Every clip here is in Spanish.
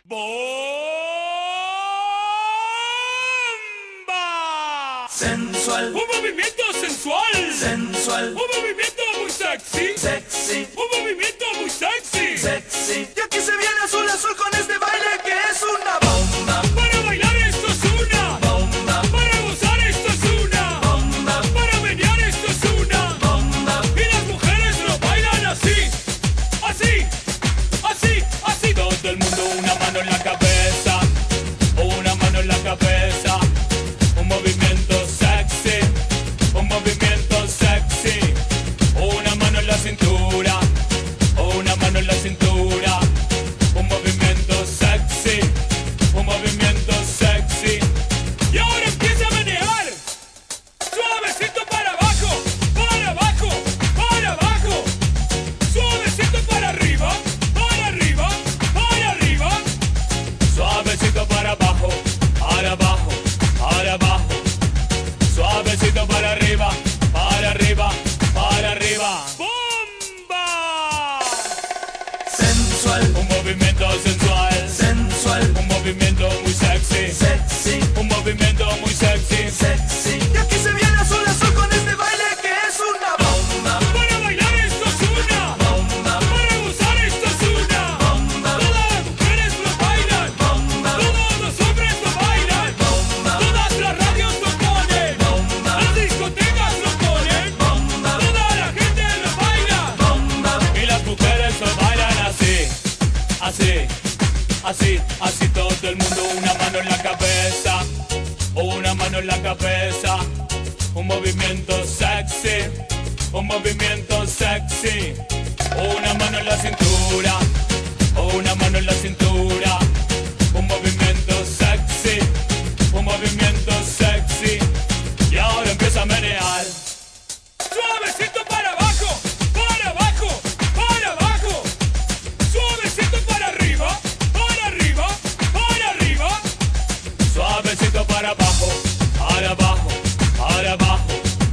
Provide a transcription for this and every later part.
¡Bomba! Sensual, Un movimiento sensual. sensual, Un movimiento muy sexy. sexy, Un movimiento muy sexy. sexy. Y aquí se viene azul azul con este baile que es una bomba, Para bailar esto es una. bomba, Para gozar esto es una. bomba, Para menear esto es una. bomba. Y las mujeres lo bailan así. Así. Así. Así. Todo el mundo una mano en la cabeza. Una mano en la cabeza. Un movimiento sexy. Un movimiento sexy. Una mano en la cintura. Una mano en la cintura. Un movimiento sexy. Un movimiento sexy. Y ahora empieza a menear. Suavecito para abajo. Para abajo. Para abajo. Suavecito para arriba. Para arriba. Para arriba. Suavecito para abajo. Para abajo. Para abajo. Suavecito para arriba. Para arriba. Para arriba. ¡Bomba! Sensual, Un movimiento sensual. sensual, Un movimiento muy sexy. sexy, Un movimiento muy sexy. sexy. Y aquí se viene azul azul con este baile que es una bomba, Para bailar esto es una. bomba, Para gozar esto es una. bomba, Todas las mujeres lo bailan. bomba, Todos los hombres lo bailan. bomba, Todas las radios lo ponen. bomba, Las discotecas lo ponen. bomba, Toda la gente lo baila. bomba. Y las mujeres lo bailan así. Así. Así. Así todo el mundo. Una mano en la cabeza. Una mano en la cabeza. Un movimiento sexy. Un movimiento sexy. Una mano en la cintura. Una mano en la cintura. Un movimiento sexy. Un movimiento sexy. Y ahora empieza a menear. Suavecito para abajo. Para abajo. Para abajo. Suavecito para arriba. Para arriba. Para arriba. Suavecito para abajo. Para abajo. Para abajo.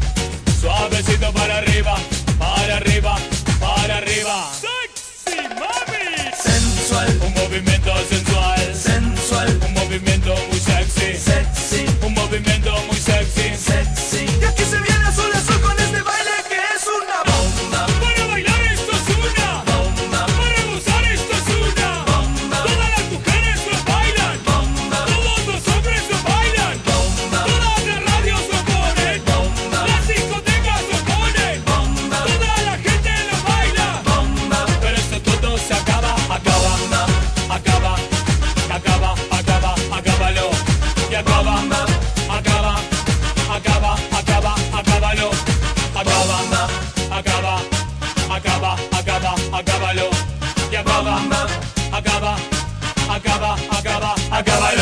Suavecito para arriba. Para arriba. Para arriba. ¡Sexy, mami! Sensual, Un movimiento sensual. sensual, Un movimiento muy sexy. sexy, Un movimiento muy sexy. sexy. Y aquí se viene azul azul con este baile que es una bomba, Para bailar esto es una. bomba, Para gozar esto es una. bomba, Todas las mujeres lo bailan. bomba, Todos los hombres lo bailan. bomba, Todas las radios lo ponen. bomba, Las discotecas lo ponen. bomba, Toda la gente lo baila. bomba, Pero esto todo se acaba, acaba, acaba, acaba, acaba, acábalo. Y acaba, acaba, acaba, acaba, acábalo. Acaba, acaba, acaba, acaba, acábalo. Y acaba, acaba, acaba, acaba, acábalo.